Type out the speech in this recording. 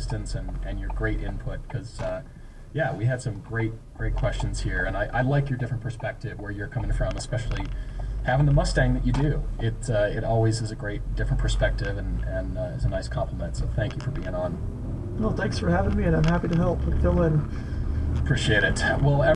assistance and your great input, because yeah, we had some great questions here, and I like your different perspective where you're coming from, especially having the Mustang that you do. It always is a great different perspective, and is a nice compliment. So thank you for being on. Well, thanks for having me, and I'm happy to help fill in. Appreciate it. Well.